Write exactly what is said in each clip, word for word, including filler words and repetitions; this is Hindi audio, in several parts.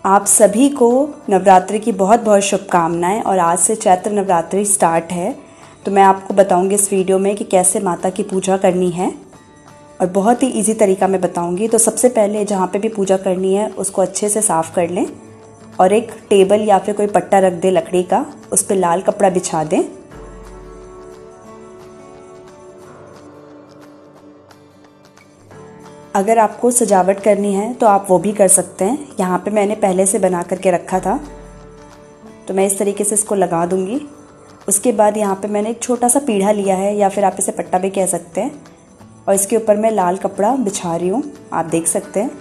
आप सभी को नवरात्रि की बहुत बहुत शुभकामनाएं। और आज से चैत्र नवरात्रि स्टार्ट है, तो मैं आपको बताऊंगी इस वीडियो में कि कैसे माता की पूजा करनी है और बहुत ही इजी तरीका मैं बताऊंगी। तो सबसे पहले जहाँ पे भी पूजा करनी है उसको अच्छे से साफ़ कर लें और एक टेबल या फिर कोई पट्टा रख दें लकड़ी का, उस पर लाल कपड़ा बिछा दें। अगर आपको सजावट करनी है तो आप वो भी कर सकते हैं। यहाँ पे मैंने पहले से बना करके रखा था, तो मैं इस तरीके से इसको लगा दूंगी। उसके बाद यहाँ पे मैंने एक छोटा सा पीढ़ा लिया है, या फिर आप इसे पट्टा भी कह सकते हैं, और इसके ऊपर मैं लाल कपड़ा बिछा रही हूँ, आप देख सकते हैं।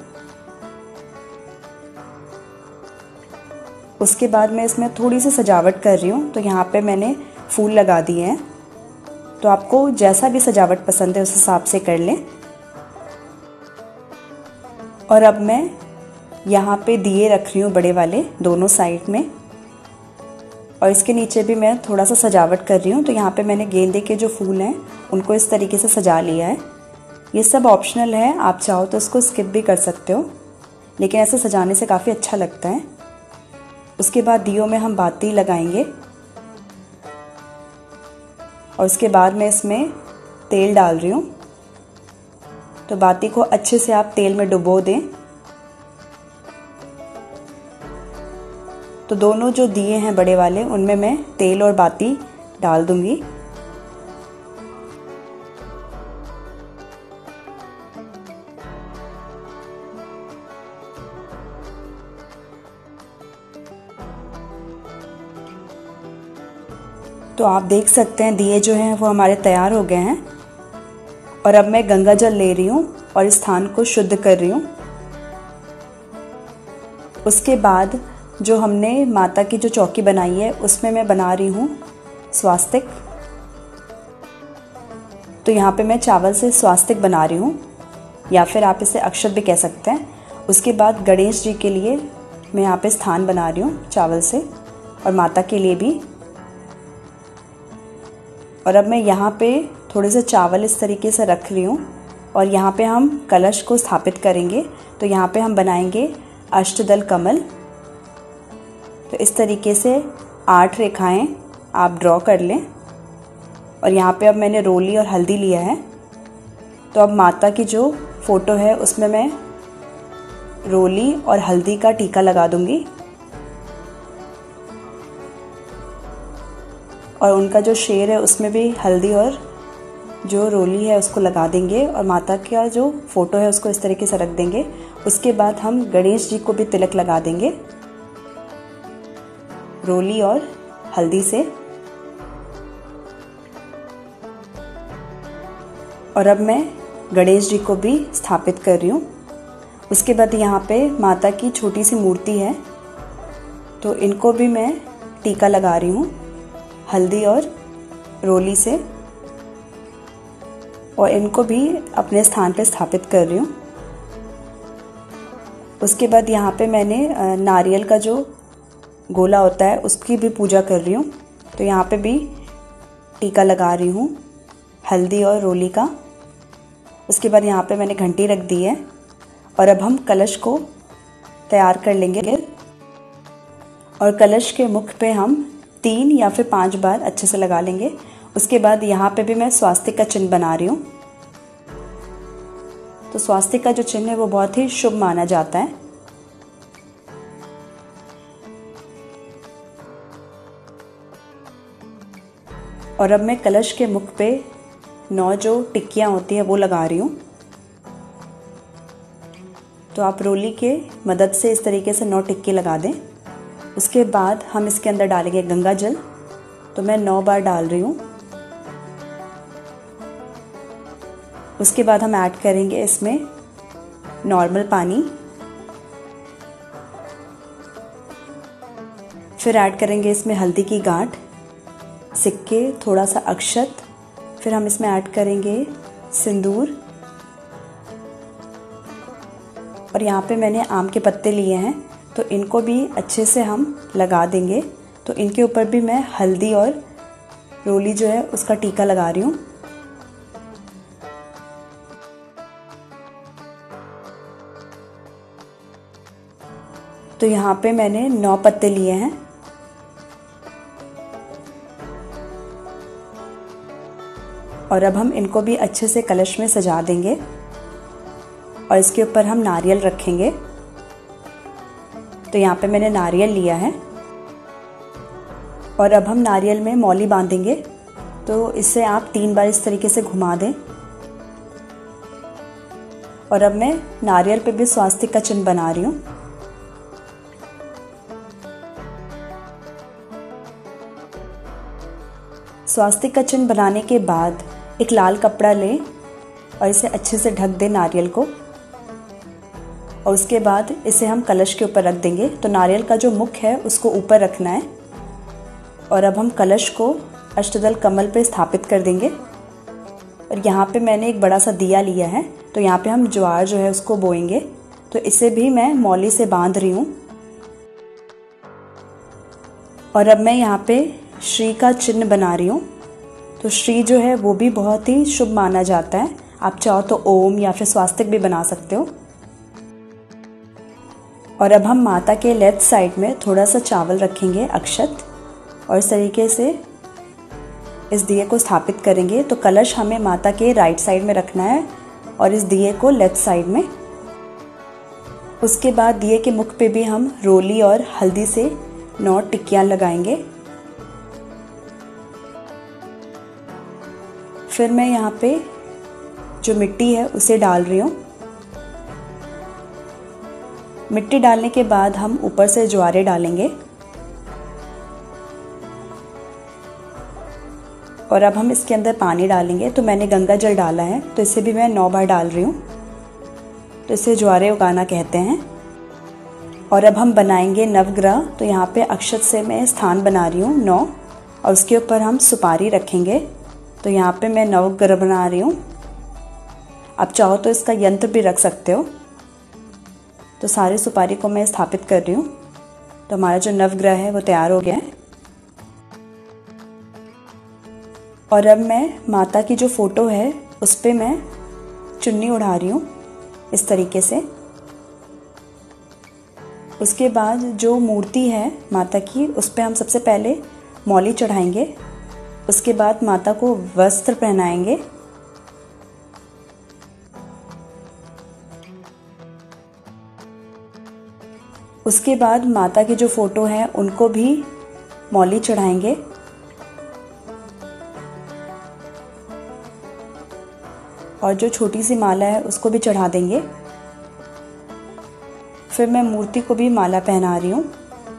उसके बाद मैं इसमें थोड़ी सी सजावट कर रही हूँ, तो यहाँ पे मैंने फूल लगा दिए हैं। तो आपको जैसा भी सजावट पसंद है उस हिसाब से कर लें। और अब मैं यहाँ पे दिए रख रही हूँ बड़े वाले दोनों साइड में, और इसके नीचे भी मैं थोड़ा सा सजावट कर रही हूँ। तो यहाँ पे मैंने गेंदे के जो फूल हैं उनको इस तरीके से सजा लिया है। ये सब ऑप्शनल है, आप चाहो तो इसको स्किप भी कर सकते हो, लेकिन ऐसे सजाने से काफ़ी अच्छा लगता है। उसके बाद दियों में हम बाती लगाएंगे और उसके बाद मैं इसमें तेल डाल रही हूँ। तो बाती को अच्छे से आप तेल में डुबो दें। तो दोनों जो दिए हैं बड़े वाले उनमें मैं तेल और बाती डाल दूंगी। तो आप देख सकते हैं दिए जो हैं वो हमारे तैयार हो गए हैं। और अब मैं गंगा जल ले रही हूँ और इस स्थान को शुद्ध कर रही हूँ। उसके बाद जो हमने माता की जो चौकी बनाई है उसमें मैं बना रही हूँ स्वास्तिक। तो यहाँ पे मैं चावल से स्वास्तिक बना रही हूँ, या फिर आप इसे अक्षत भी कह सकते हैं। उसके बाद गणेश जी के लिए मैं यहाँ पे स्थान बना रही हूँ चावल से, और माता के लिए भी। और अब मैं यहाँ पे थोड़े से चावल इस तरीके से रख रही हूँ, और यहाँ पे हम कलश को स्थापित करेंगे। तो यहाँ पे हम बनाएंगे अष्टदल कमल। तो इस तरीके से आठ रेखाएं आप ड्रॉ कर लें। और यहाँ पे अब मैंने रोली और हल्दी लिया है। तो अब माता की जो फोटो है उसमें मैं रोली और हल्दी का टीका लगा दूंगी, और उनका जो शेर है उसमें भी हल्दी और जो रोली है उसको लगा देंगे, और माता का जो फोटो है उसको इस तरीके से रख देंगे। उसके बाद हम गणेश जी को भी तिलक लगा देंगे रोली और हल्दी से। और अब मैं गणेश जी को भी स्थापित कर रही हूँ। उसके बाद यहाँ पे माता की छोटी सी मूर्ति है, तो इनको भी मैं टीका लगा रही हूँ हल्दी और रोली से, और इनको भी अपने स्थान पर स्थापित कर रही हूँ। उसके बाद यहाँ पे मैंने नारियल का जो गोला होता है उसकी भी पूजा कर रही हूँ। तो यहाँ पे भी टीका लगा रही हूँ हल्दी और रोली का। उसके बाद यहाँ पे मैंने घंटी रख दी है, और अब हम कलश को तैयार कर लेंगे। और कलश के मुख पे हम तीन या फिर पांच बार अच्छे से लगा लेंगे। उसके बाद यहाँ पे भी मैं स्वास्तिक का चिन्ह बना रही हूँ। तो स्वास्तिक का जो चिन्ह है वो बहुत ही शुभ माना जाता है। और अब मैं कलश के मुख पे नौ जो टिक्कियाँ होती है वो लगा रही हूँ। तो आप रोली के मदद से इस तरीके से नौ टिक्की लगा दें। उसके बाद हम इसके अंदर डालेंगे गंगा जल। तो मैं नौ बार डाल रही हूँ। उसके बाद हम ऐड करेंगे इसमें नॉर्मल पानी, फिर ऐड करेंगे इसमें हल्दी की गांठ, सिक्के, थोड़ा सा अक्षत, फिर हम इसमें ऐड करेंगे सिंदूर। और यहाँ पे मैंने आम के पत्ते लिए हैं, तो इनको भी अच्छे से हम लगा देंगे। तो इनके ऊपर भी मैं हल्दी और रोली जो है उसका टीका लगा रही हूँ। तो यहाँ पे मैंने नौ पत्ते लिए हैं और अब हम इनको भी अच्छे से कलश में सजा देंगे और इसके ऊपर हम नारियल रखेंगे। तो यहाँ पे मैंने नारियल लिया है और अब हम नारियल में मौली बांधेंगे। तो इसे आप तीन बार इस तरीके से घुमा दें और अब मैं नारियल पे भी स्वास्तिक का चिन्ह बना रही हूँ। स्वास्तिक का चिन्ह बनाने के बाद एक लाल कपड़ा लें और इसे अच्छे से ढक दें नारियल को और उसके बाद इसे हम कलश के ऊपर रख देंगे। तो नारियल का जो मुख है उसको ऊपर रखना है और अब हम कलश को अष्टदल कमल पे स्थापित कर देंगे। और यहाँ पे मैंने एक बड़ा सा दिया लिया है, तो यहाँ पे हम ज्वार जो है उसको बोएंगे। तो इसे भी मैं मौली से बांध रही हूँ और अब मैं यहाँ पे श्री का चिन्ह बना रही हूँ। तो श्री जो है वो भी बहुत ही शुभ माना जाता है। आप चाहो तो ओम या फिर स्वास्तिक भी बना सकते हो। और अब हम माता के लेफ्ट साइड में थोड़ा सा चावल रखेंगे, अक्षत, और इस तरीके से इस दिए को स्थापित करेंगे। तो कलश हमें माता के राइट साइड में रखना है और इस दिए को लेफ्ट साइड में। उसके बाद दिए के मुख पे भी हम रोली और हल्दी से नौ टिक्कियाँ लगाएंगे। फिर मैं यहाँ पे जो मिट्टी है उसे डाल रही हूँ। मिट्टी डालने के बाद हम ऊपर से ज्वारे डालेंगे और अब हम इसके अंदर पानी डालेंगे। तो मैंने गंगा जल डाला है, तो इसे भी मैं नौ बार डाल रही हूँ। तो इसे ज्वारे उगाना कहते हैं। और अब हम बनाएंगे नवग्रह। तो यहाँ पे अक्षत से मैं स्थान बना रही हूँ नौ और उसके ऊपर हम सुपारी रखेंगे। तो यहाँ पे मैं नवग्रह बना रही हूँ। आप चाहो तो इसका यंत्र भी रख सकते हो। तो सारे सुपारी को मैं स्थापित कर रही हूँ। तो हमारा जो नवग्रह है वो तैयार हो गया है। और अब मैं माता की जो फोटो है उस पर मैं चुन्नी उड़ा रही हूँ इस तरीके से। उसके बाद जो मूर्ति है माता की उस पर हम सबसे पहले मौली चढ़ाएंगे। उसके बाद माता को वस्त्र पहनाएंगे। उसके बाद माता की जो फोटो है उनको भी मौली चढ़ाएंगे। और जो छोटी सी माला है उसको भी चढ़ा देंगे। फिर मैं मूर्ति को भी माला पहना रही हूँ।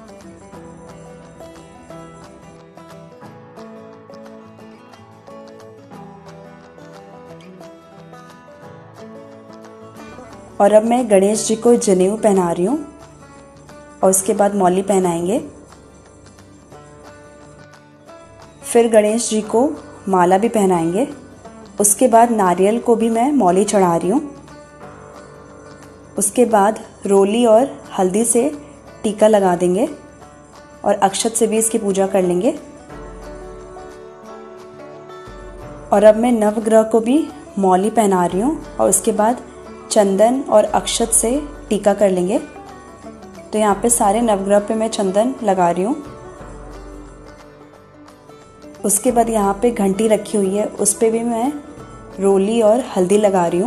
और अब मैं गणेश जी को जनेऊ पहना रही हूँ और उसके बाद मौली पहनाएंगे। फिर गणेश जी को माला भी पहनाएंगे। उसके बाद नारियल को भी मैं मौली चढ़ा रही हूँ। उसके बाद रोली और हल्दी से टीका लगा देंगे और अक्षत से भी इसकी पूजा कर लेंगे। और अब मैं नवग्रह को भी मौली पहना रही हूँ और उसके बाद चंदन और अक्षत से टीका कर लेंगे। तो यहाँ पे सारे नवग्रह पे मैं चंदन लगा रही हूँ। उसके बाद यहाँ पे घंटी रखी हुई है, उस पे भी मैं रोली और हल्दी लगा रही हूँ।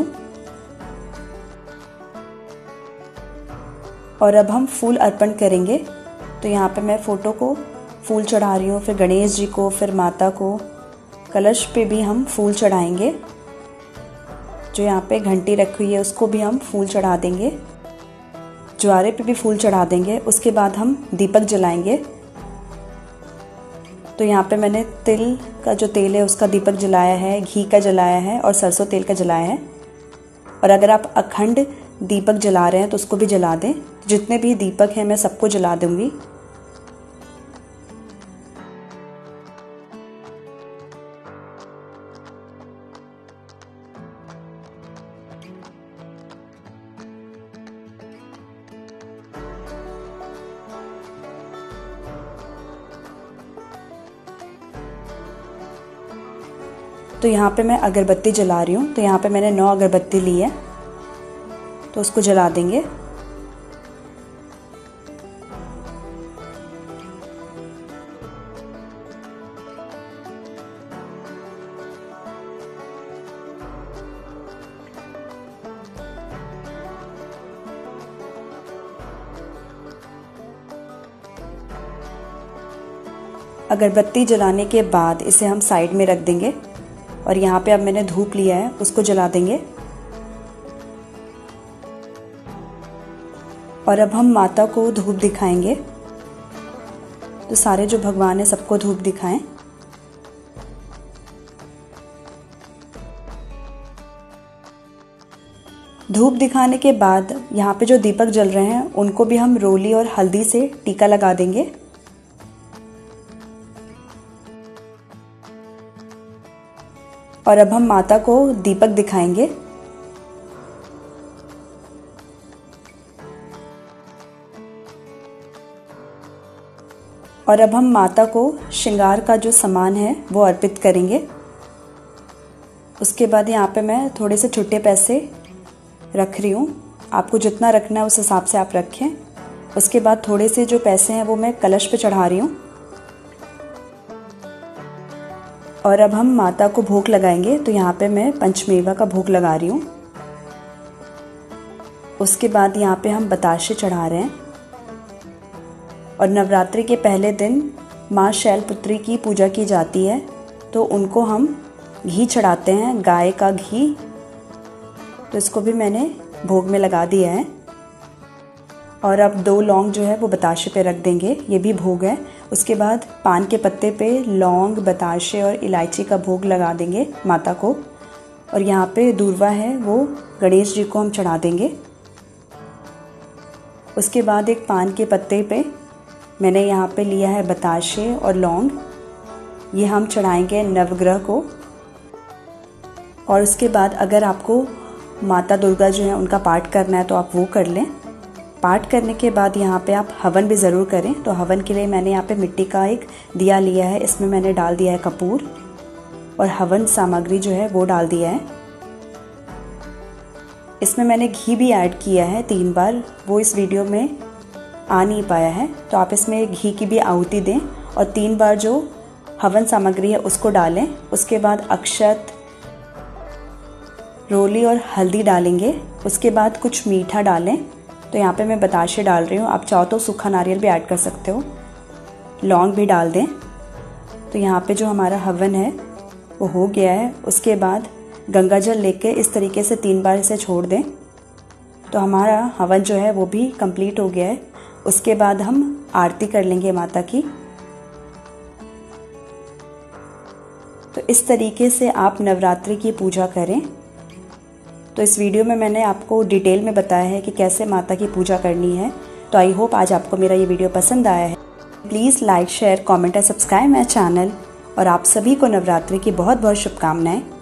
और अब हम फूल अर्पण करेंगे। तो यहाँ पे मैं फोटो को फूल चढ़ा रही हूँ, फिर गणेश जी को, फिर माता को। कलश पे भी हम फूल चढ़ाएंगे। जो यहाँ पे घंटी रखी हुई है उसको भी हम फूल चढ़ा देंगे। ज्वारे पे भी फूल चढ़ा देंगे। उसके बाद हम दीपक जलाएंगे। तो यहाँ पे मैंने तिल का जो तेल है उसका दीपक जलाया है, घी का जलाया है और सरसों तेल का जलाया है। और अगर आप अखंड दीपक जला रहे हैं तो उसको भी जला दें। जितने भी दीपक हैं मैं सबको जला दूंगी। तो यहाँ पे मैं अगरबत्ती जला रही हूँ। तो यहाँ पे मैंने नौ अगरबत्ती ली है, तो उसको जला देंगे। अगरबत्ती जलाने के बाद इसे हम साइड में रख देंगे और यहाँ पे अब मैंने धूप लिया है उसको जला देंगे। और अब हम माता को धूप दिखाएंगे, तो सारे जो भगवान है सबको धूप दिखाएं। धूप दिखाने के बाद यहाँ पे जो दीपक जल रहे हैं उनको भी हम रोली और हल्दी से टीका लगा देंगे। और अब हम माता को दीपक दिखाएंगे। और अब हम माता को श्रृंगार का जो सामान है वो अर्पित करेंगे। उसके बाद यहाँ पे मैं थोड़े से छुट्टे पैसे रख रही हूँ, आपको जितना रखना है उस हिसाब से आप रखें। उसके बाद थोड़े से जो पैसे हैं वो मैं कलश पे चढ़ा रही हूँ। और अब हम माता को भोग लगाएंगे, तो यहाँ पे मैं पंचमेवा का भोग लगा रही हूँ। उसके बाद यहाँ पे हम बताशे चढ़ा रहे हैं। और नवरात्रि के पहले दिन माँ शैलपुत्री की पूजा की जाती है, तो उनको हम घी चढ़ाते हैं, गाय का घी। तो इसको भी मैंने भोग में लगा दिया है। और अब दो लौंग जो है वो बताशे पे रख देंगे, ये भी भोग है। उसके बाद पान के पत्ते पे लौंग, बताशे और इलायची का भोग लगा देंगे माता को। और यहाँ पे दूर्वा है वो गणेश जी को हम चढ़ा देंगे। उसके बाद एक पान के पत्ते पे मैंने यहाँ पे लिया है बताशे और लौंग, ये हम चढ़ाएंगे नवग्रह को। और उसके बाद अगर आपको माता दुर्गा जो है उनका पाठ करना है तो आप वो कर लें। पाठ करने के बाद यहाँ पे आप हवन भी ज़रूर करें। तो हवन के लिए मैंने यहाँ पे मिट्टी का एक दिया लिया है, इसमें मैंने डाल दिया है कपूर और हवन सामग्री जो है वो डाल दिया है। इसमें मैंने घी भी ऐड किया है तीन बार, वो इस वीडियो में आ नहीं पाया है, तो आप इसमें घी की भी आहुति दें और तीन बार जो हवन सामग्री है उसको डालें। उसके बाद अक्षत, रोली और हल्दी डालेंगे। उसके बाद कुछ मीठा डालें, तो यहाँ पे मैं बताशे डाल रही हूँ, आप चाहो तो सूखा नारियल भी ऐड कर सकते हो। लौंग भी डाल दें। तो यहाँ पे जो हमारा हवन है वो हो गया है। उसके बाद गंगा जल लेके इस तरीके से तीन बार इसे छोड़ दें, तो हमारा हवन जो है वो भी कंप्लीट हो गया है। उसके बाद हम आरती कर लेंगे माता की। तो इस तरीके से आप नवरात्रि की पूजा करें। तो इस वीडियो में मैंने आपको डिटेल में बताया है कि कैसे माता की पूजा करनी है। तो आई होप आज आपको मेरा ये वीडियो पसंद आया है। प्लीज़ लाइक, शेयर, कमेंट और सब्सक्राइब माय चैनल। और आप सभी को नवरात्रि की बहुत बहुत शुभकामनाएं।